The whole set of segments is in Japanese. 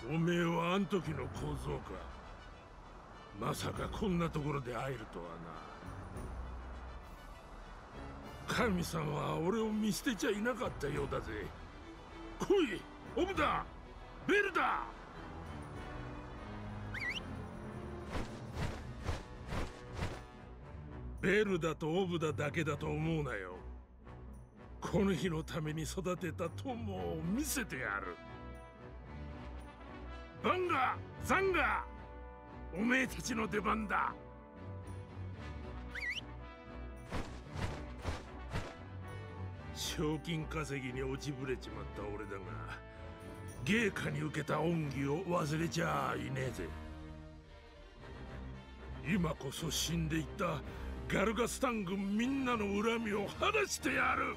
おめえはあん時の小僧か。まさかこんなところで会えるとはな。神さんは俺を見捨てちゃいなかったようだぜ。来い、オブダ、ベルダ。ベルダとオブダだけだと思うなよ。この日のために育てた友を見せてやる。バンガ、ザンガ、おめえたちの出番だ。賞金稼ぎに落ちぶれちまった俺だが、芸家に受けた恩義を忘れちゃいねえぜ。今こそ死んでいったガルガスタン軍みんなの恨みを晴らしてやる。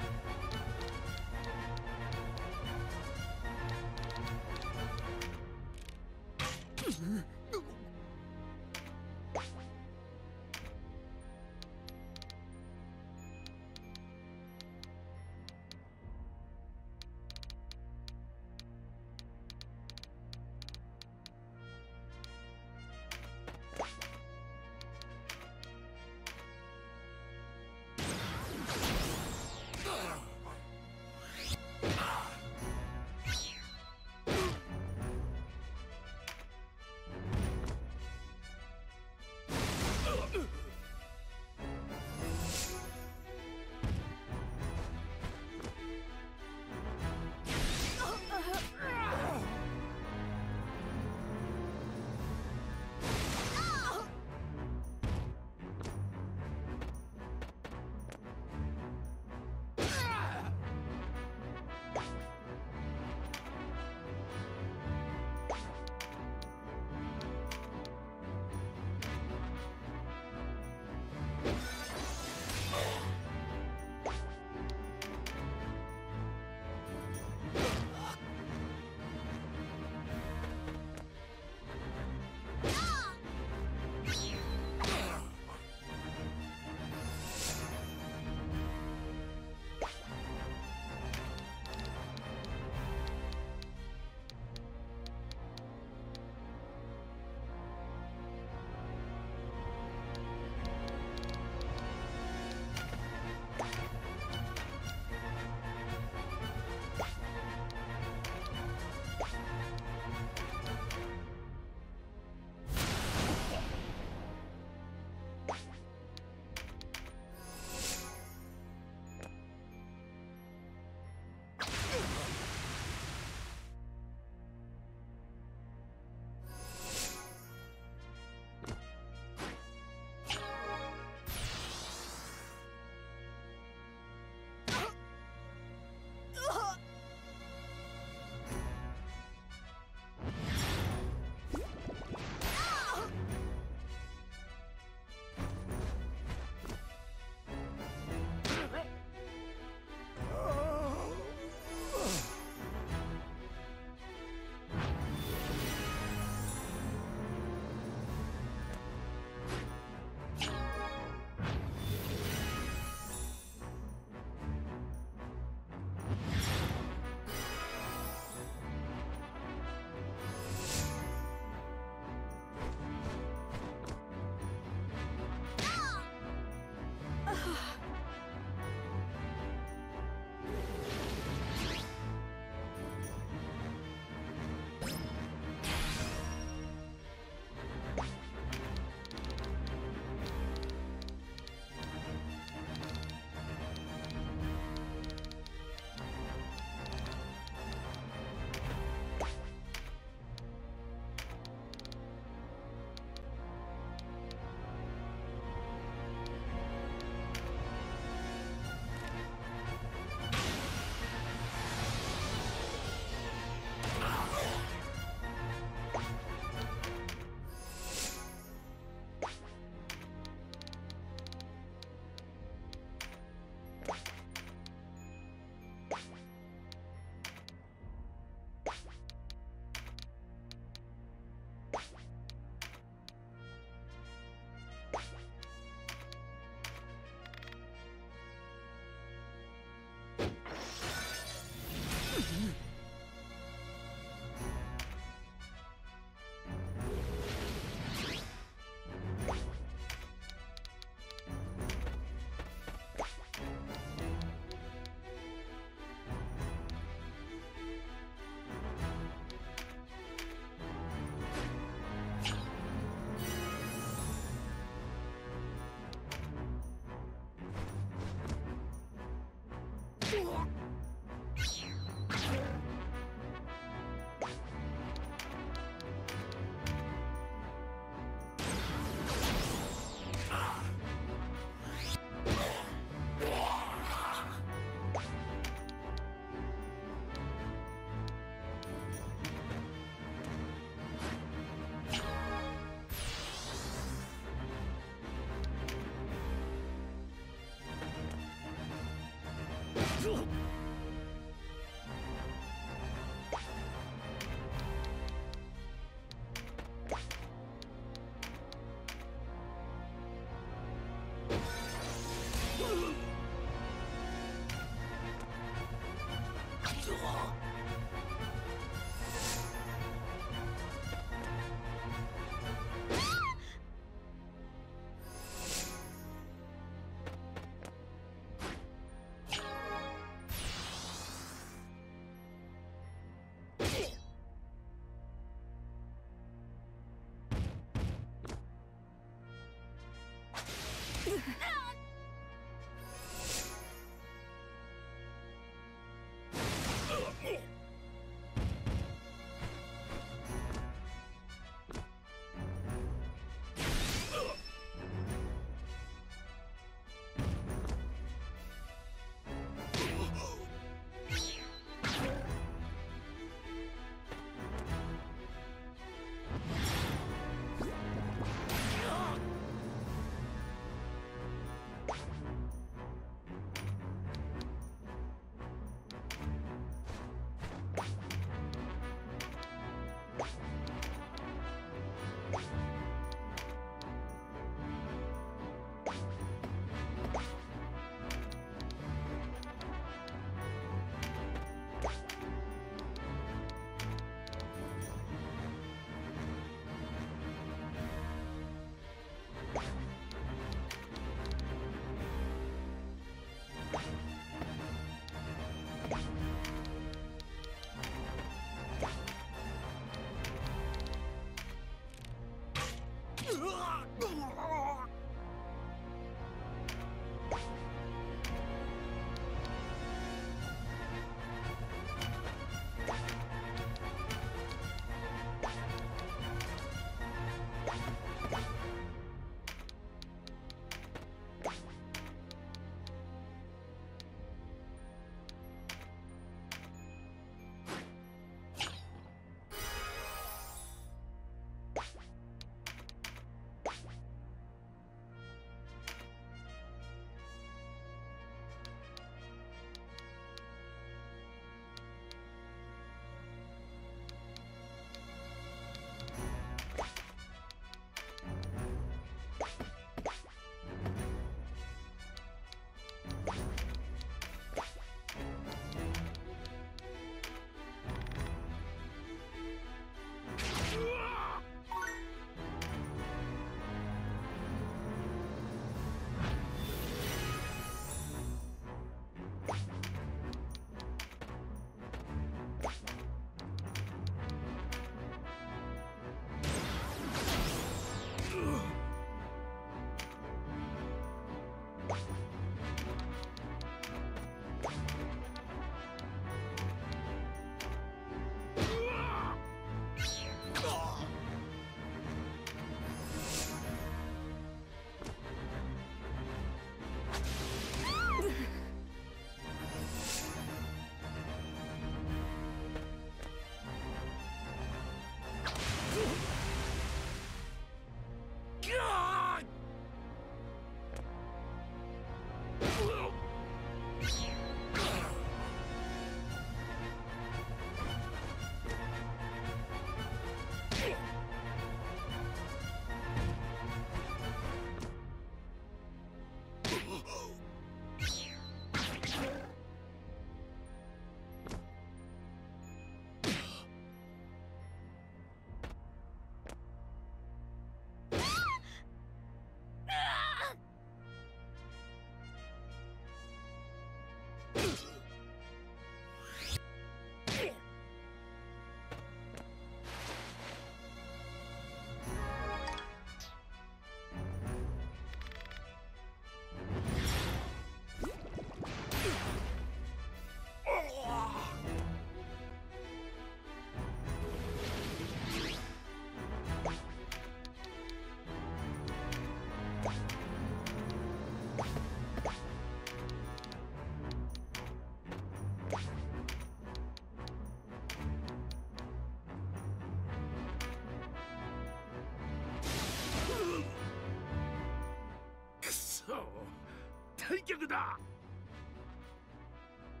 退却だ。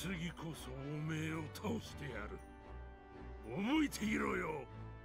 次こそおめえを倒してやる。覚えていろよ。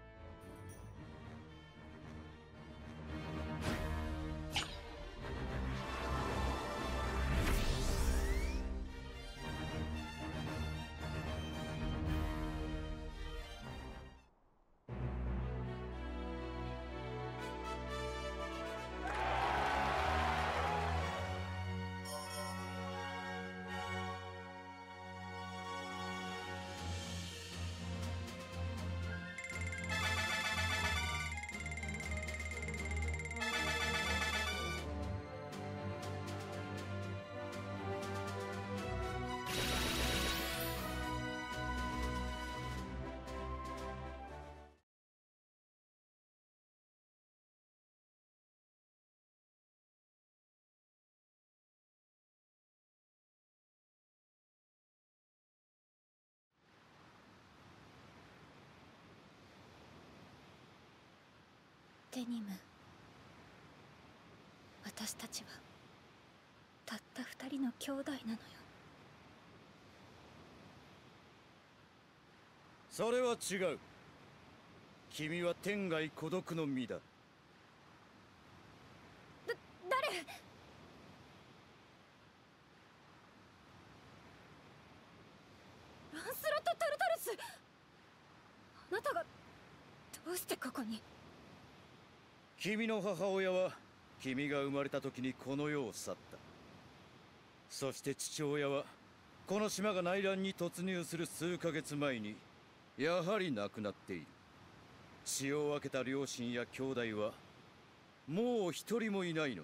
デニム、私たちはたった2人の兄弟なのよ。 それは違う。君は天涯孤独の身だ。 誰？ランスロット・タルタルス！あなたがどうしてここに？ 君の母親は君が生まれた時にこの世を去った。そして父親はこの島が内乱に突入する数ヶ月前にやはり亡くなっている。血を分けた両親や兄弟はもう一人もいないのだ。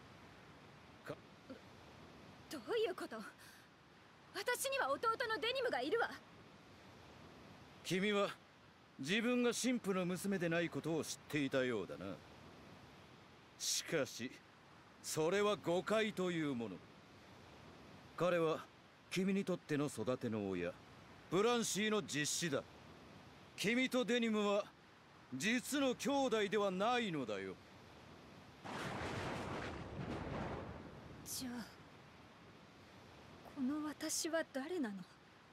どういうこと？私には弟のデニムがいるわ。 君は自分が神父の娘でないことを知っていたようだな。しかしそれは誤解というもの。彼は君にとっての育ての親、ブランシーの実子だ。君とデニムは実の兄弟ではないのだよ。 じゃあこの私は誰なの？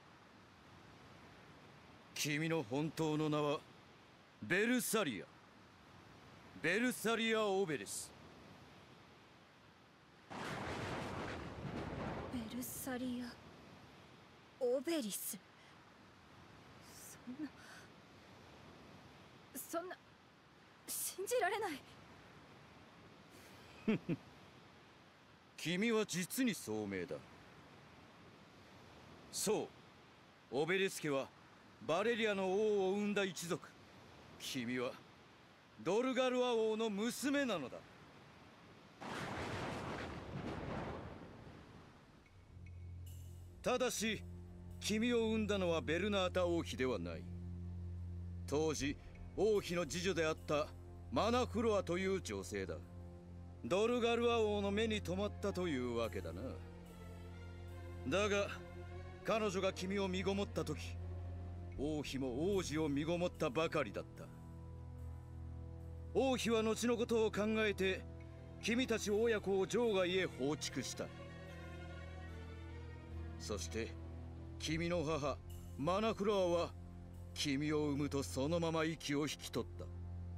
君の本当の名はベルサリア。ベルサリア・オベリス。 ベルサリア・オベリス。そんな信じられない。 君は実に聡明だ。そう、オベリス家はバレリアの王を生んだ一族。君はドルガルア王の娘なのだ。ただし君を産んだのはベルナータ王妃ではない。当時王妃の次女であったマナフロアという女性だ。ドルガルア王の目に留まったというわけだな。だが彼女が君を身ごもった時、王妃も王子を身ごもったばかりだった。王妃は後のことを考えて君たち親子を場外へ放逐した。そして君の母マナフロアは君を産むとそのまま息を引き取った。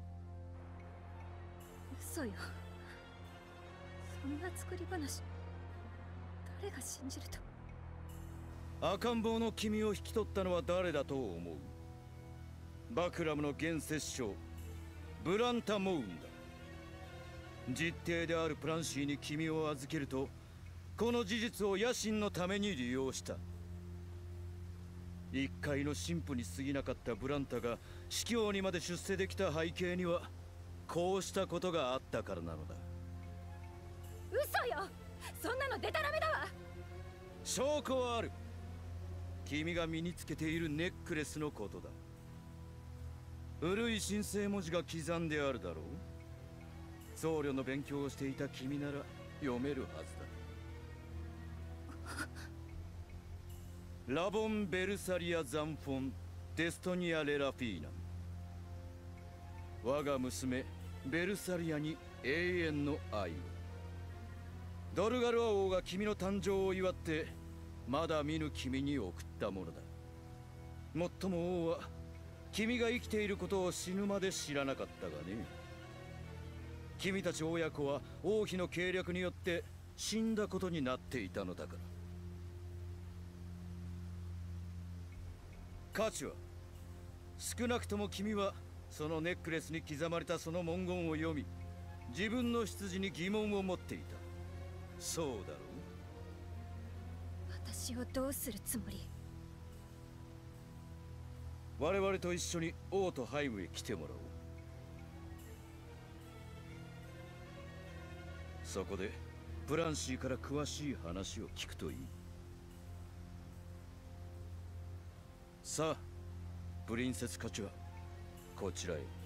嘘よ。そんな作り話誰が信じると？ 赤ん坊の君を引き取ったのは誰だと思う？バクラムの現摂政ブランタ・モウンだ。実弟であるプランシーに君を預けると、この事実を野心のために利用した。一介の神父に過ぎなかったブランタが司教にまで出世できた背景にはこうしたことがあったからなのだ。 嘘よ。そんなのデタラメだわ。 証拠はある。君が身につけているネックレスのことだ。古い神聖文字が刻んであるだろう。僧侶の勉強をしていた君なら読めるはずだ。ラボン・ベルサリア・ザンフォン・デストニア・レラフィーナ。我が娘ベルサリアに永遠の愛を。ドルガルア王が君の誕生を祝ってまだ見ぬ君に送ったものだ。もっとも王は君が生きていることを死ぬまで知らなかったがね。君たち親子は王妃の計略によって死んだことになっていたのだから。価値は、少なくとも君はそのネックレスに刻まれたその文言を読み、自分の出自に疑問を持っていた。そうだろう。 私をどうするつもり？ 我々と一緒に王都ハイムへ来てもらおう。そこでプランシーから詳しい話を聞くといい。さあ、プリンセスカチュア、こちらへ。